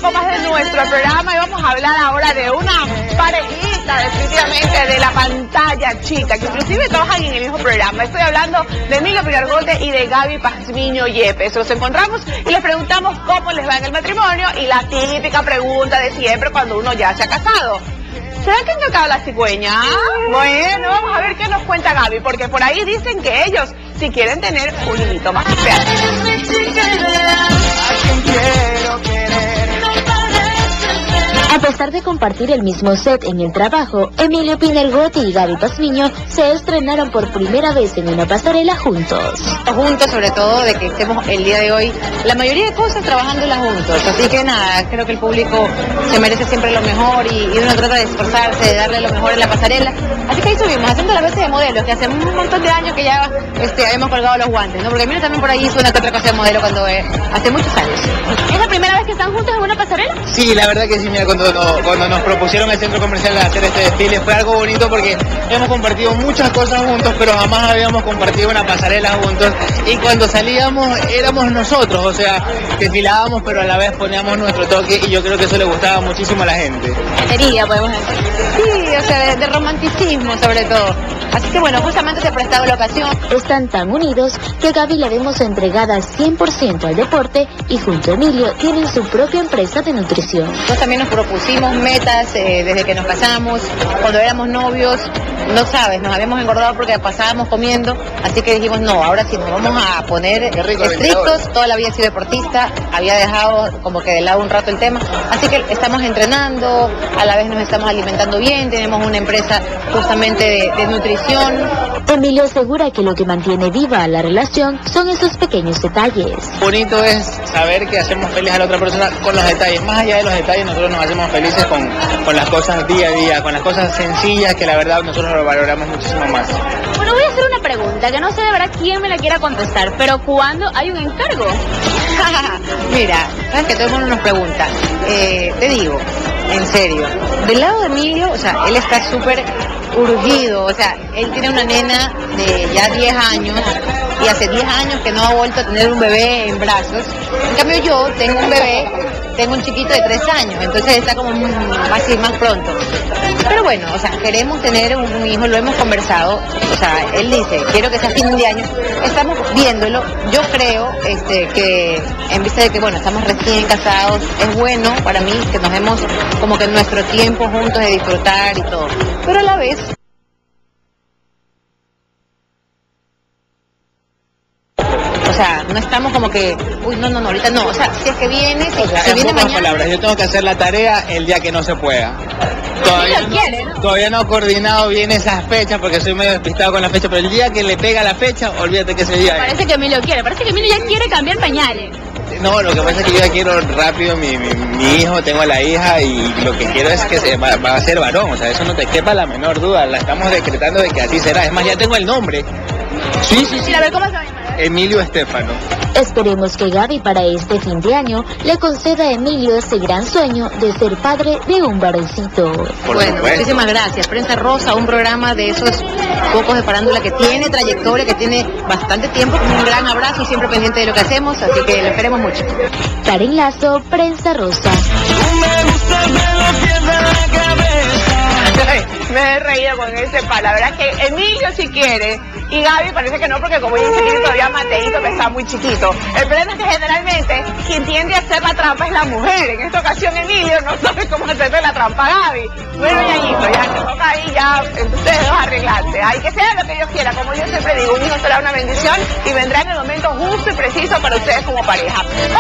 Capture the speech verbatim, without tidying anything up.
con más de nuestro programa y vamos a hablar ahora de una parejita definitivamente de la pantalla chica, que inclusive trabajan en el mismo programa. Estoy hablando de Emilio Pilargote y de Gaby Pazmiño Yepes. Los encontramos y les preguntamos cómo les va en el matrimonio y la típica pregunta de siempre cuando uno ya se ha casado. ¿Será que han tocado la cigüeña? Bueno, vamos a ver qué nos cuenta Gaby, porque por ahí dicen que ellos si quieren tener un niñito más. A pesar de compartir el mismo set en el trabajo, Emilio Pilargote y Gaby Pazmiño se estrenaron por primera vez en una pasarela juntos. Juntos, sobre todo de que estemos el día de hoy, la mayoría de cosas trabajándolas juntos. Así que nada, creo que el público se merece siempre lo mejor y, y uno trata de esforzarse, de darle lo mejor en la pasarela. Así que ahí subimos, haciendo la vez de modelos, que hace un montón de años que ya este, habíamos colgado los guantes, ¿no? Porque Emilio también por ahí hizo una que otra cosa de modelo cuando eh, hace muchos años. ¿Es la primera vez que están juntos en una pasarela? Sí, la verdad que sí, mira, cuando, no, cuando nos propusieron el centro comercial de hacer este desfile fue algo bonito porque hemos compartido muchas cosas juntos, pero jamás habíamos compartido una pasarela juntos, y cuando salíamos éramos nosotros, o sea, desfilábamos pero a la vez poníamos nuestro toque, y yo creo que eso le gustaba muchísimo a la gente. Sería, podemos decir. Sí, o sea, de, de romanticismo sobre todo. Así que bueno, justamente se prestaba la ocasión. Están tan unidos que a Gaby la vemos entregada cien por ciento al deporte y junto a Emilio tienen su propia empresa de nutrición. Nosotros también nos propusimos metas eh, desde que nos casamos, cuando éramos novios, no sabes, nos habíamos engordado porque pasábamos comiendo, así que dijimos no, ahora sí nos vamos a poner estrictos. Toda la vida he sido deportista, había dejado como que de lado un rato el tema, así que estamos entrenando, a la vez nos estamos alimentando bien, tenemos una empresa justamente de, de nutrición. Emilio asegura que lo que mantiene viva la relación son esos pequeños detalles. Bonito es saber que hacemos feliz a la otra persona con los detalles. Más allá de los detalles, nosotros nos hacemos felices con, con las cosas día a día, con las cosas sencillas que la verdad nosotros lo valoramos muchísimo más. Bueno, voy a hacer una pregunta que no sé de verdad quién me la quiera contestar, pero ¿cuándo hay un encargo? Mira, sabes que todo el mundo nos pregunta, eh, te digo, en serio, del lado de Emilio, o sea, él está súper urgido, o sea, él tiene una nena de ya diez años y hace diez años que no ha vuelto a tener un bebé en brazos. En cambio yo tengo un bebé, tengo un chiquito de tres años, entonces está como más y más pronto. Pero bueno, o sea, queremos tener un hijo, lo hemos conversado, o sea, él dice, quiero que sea fin de año, estamos viéndolo. Yo creo este, que en vista de que, bueno, estamos recién casados, es bueno para mí que nos demos como que nuestro tiempo juntos de disfrutar y todo, pero a la vez o sea, no estamos como que, uy, no, no, no, ahorita no, o sea, si es que viene, si, O sea, si en viene pocas mañana. palabras, yo tengo que hacer la tarea el día que no se pueda. Todavía, lo quiere, ¿no? todavía no he coordinado bien esas fechas porque soy medio despistado con la fecha, pero el día que le pega la fecha, olvídate que ese día... Parece que Emilio quiere, parece que Emilio ya quiere cambiar pañales. No, lo que pasa es que yo ya quiero rápido mi, mi, mi hijo, tengo a la hija y lo que quiero es que se, va, va a ser varón, o sea, eso no te quepa la menor duda, la estamos decretando de que así será, es más, ya tengo el nombre. Sí, sí, sí. A ver, ¿cómo se va a llamar? Emilio Estefano. Esperemos que Gaby para este fin de año le conceda a Emilio ese gran sueño de ser padre de un varoncito. Por Bueno, supuesto. muchísimas gracias. Prensa Rosa, un programa de esos pocos de farándula que tiene trayectoria, que tiene bastante tiempo. Un gran abrazo y siempre pendiente de lo que hacemos, así que lo esperemos mucho. Karen Lazo, Prensa Rosa. Me he reído con ese palabra que Emilio si quiere y Gaby parece que no, porque como yo chiquito todavía Mateito que está muy chiquito. El problema es que generalmente quien tiende a hacer la trampa es la mujer. En esta ocasión Emilio no sabe cómo hacerle la trampa a Gaby. Bueno, Yañito, ya te toca ahí ya ustedes dos arreglarse. Hay que sea lo que Dios quiera, como yo siempre digo, un hijo será una bendición y vendrá en el momento justo y preciso para ustedes como pareja.